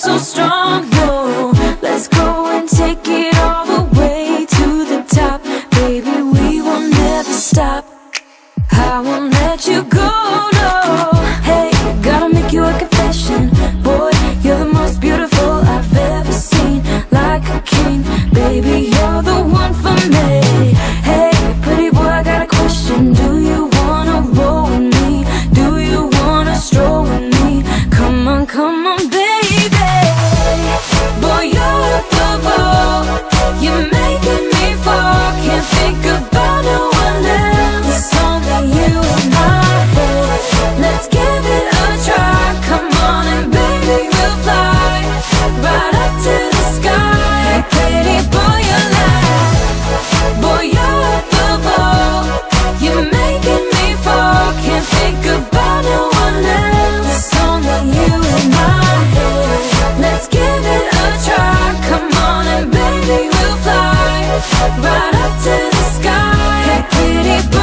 so strong. No, let's go and take it all the way to the top. Baby, we will never stop. I won't let you go, no. Hey, gotta make you a confession. Boy, you're the most beautiful I've ever seen. Like a king, baby, you're the one for me. Hey, pretty boy, I got a question. Do you wanna roll with me? Do you wanna stroll with me? Come on, baby. Boy, you're the ball. You're making me fall. Can't think about no one else. Only you in my head. Let's give it a try. Come on and baby, we'll fly right up to the sky. Hey, pretty boy, you're like, boy, you're the ball. You're making me fall. Can't think about no one else. Only you in my head. Let's give it a try. Come on and baby, we'll fly right up to the sky. Hey, pretty boy.